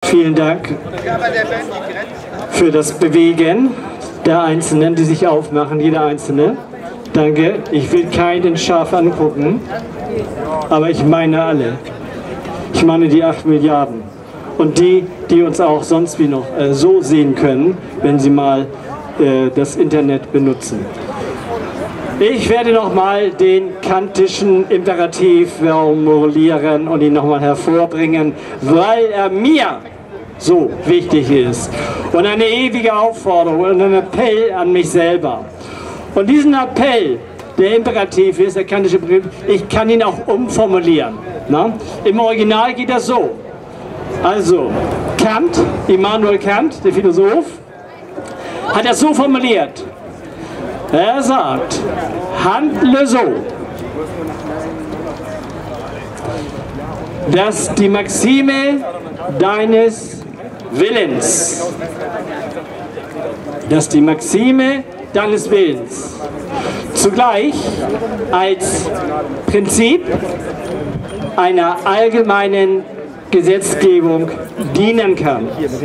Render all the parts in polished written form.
Vielen Dank für das Bewegen der Einzelnen, die sich aufmachen, jeder Einzelne. Danke. Ich will keinen scharf angucken, aber ich meine alle. Ich meine die 8 Milliarden. Und die, die uns auch sonst wie noch so sehen können, wenn sie mal das Internet benutzen. Ich werde nochmal den kantischen Imperativ formulieren und ihn nochmal hervorbringen, weil er mir so wichtig ist. Und eine ewige Aufforderung und ein Appell an mich selber. Und diesen Appell, der Imperativ ist, der kantische Imperativ, ich kann ihn auch umformulieren. Na? Im Original geht das so. Also, Kant, Immanuel Kant, der Philosoph, hat das so formuliert. Er sagt, handle so, dass die Maxime deines Willens, zugleich als Prinzip einer allgemeinen Gesetzgebung dienen kann.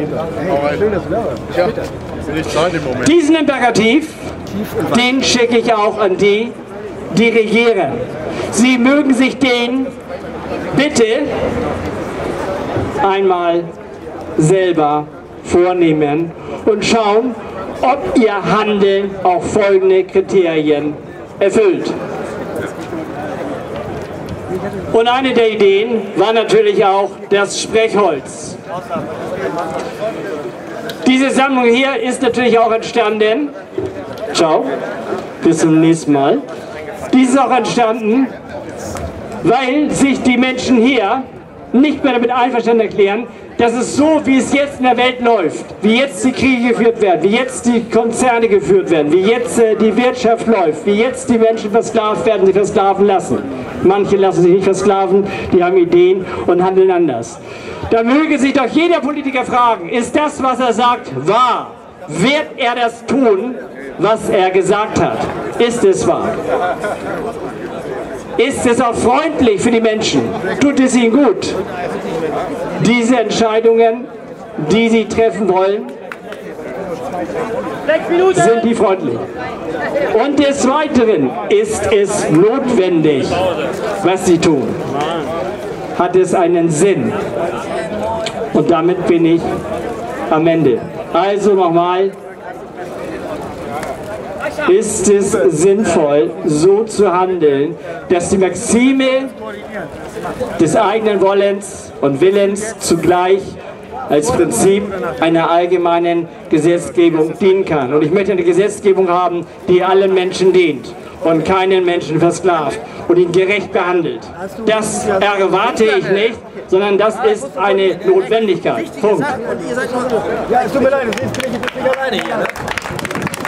Diesen Imperativ, den schicke ich auch an die, die regieren. Sie mögen sich den bitte einmal selber vornehmen und schauen, ob ihr Handeln auch folgende Kriterien erfüllt. Und eine der Ideen war natürlich auch das Sprechholz. Diese Sammlung hier ist natürlich auch entstanden, ciao, bis zum nächsten Mal, dies ist auch entstanden, weil sich die Menschen hier nicht mehr damit einverstanden erklären, dass es so, wie es jetzt in der Welt läuft, wie jetzt die Kriege geführt werden, wie jetzt die Konzerne geführt werden, wie jetzt die Wirtschaft läuft, wie jetzt die Menschen versklavt werden, sich versklaven lassen. Manche lassen sich nicht versklaven, die haben Ideen und handeln anders. Da möge sich doch jeder Politiker fragen, ist das, was er sagt, wahr? Wird er das tun, was er gesagt hat? Ist es wahr? Ist es auch freundlich für die Menschen? Tut es ihnen gut? Diese Entscheidungen, die sie treffen wollen, sind die freundlich. Und des Weiteren ist es notwendig, was sie tun. Hat es einen Sinn? Und damit bin ich am Ende. Also nochmal, ist es sinnvoll, so zu handeln, dass die Maxime des eigenen Wollens und Willens zugleich als Prinzip einer allgemeinen Gesetzgebung dienen kann. Und ich möchte eine Gesetzgebung haben, die allen Menschen dient und keinen Menschen versklavt und ihn gerecht behandelt. Das erwarte ich nicht, sondern das ist eine Notwendigkeit. Punkt. Ja, es tut mir leid, jetzt bin ich alleine hier.